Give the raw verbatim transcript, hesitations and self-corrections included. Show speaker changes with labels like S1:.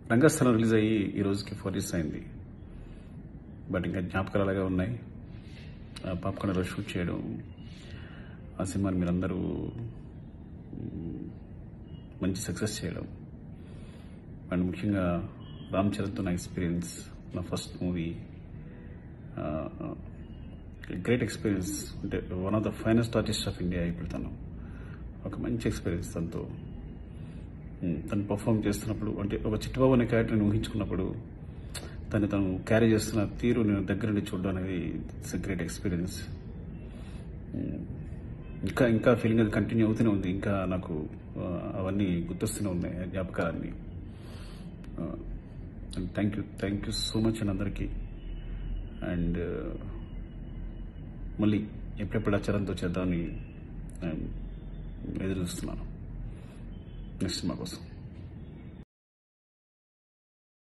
S1: రంగస్థలం release అయ్యి ఈ రోజుకి ఫోర్ ఇయర్స్ అయింది. బట్ ఇంకా జ్ఞాపకాలు అలాగే ఉన్నాయి. పాప్కార్న్లో షూట్ చేయడం, ఆ సినిమాని మీరందరూ మంచి సక్సెస్ చేయడం, అండ్ ముఖ్యంగా రామ్ చరణ్తో నా ఎక్స్పీరియన్స్, నా ఫస్ట్ మూవీ, గ్రేట్ ఎక్స్పీరియన్స్. అంటే one of the finest artist of India. ఇప్పుడు తను ఒక మంచి ఎక్స్పీరియన్స్. తనతో తను పర్ఫామ్ చేస్తున్నప్పుడు, అంటే ఒక చిట్టుబాబు అనే క్యారెక్టర్ని ఊహించుకున్నప్పుడు తను తను క్యారీ చేస్తున్న తీరు నేను దగ్గర నుండి చూడడం అనేది ఇట్స్ ఎ గ్రేట్ ఎక్స్పీరియన్స్. ఇంకా ఇంకా ఫీలింగ్ అది కంటిన్యూ అవుతూనే ఉంది. ఇంకా నాకు అవన్నీ గుర్తొస్తూనే ఉన్నాయి, జ్ఞాపకాలన్నీ. Thank you thank you so much అండి అందరికీ. అండ్ మళ్ళీ ఎప్పుడెప్పుడు ఆ చరణ్తో చేద్దామని ఎదురు చూస్తున్నాను నెక్స్ట్ సినిమా కోసం.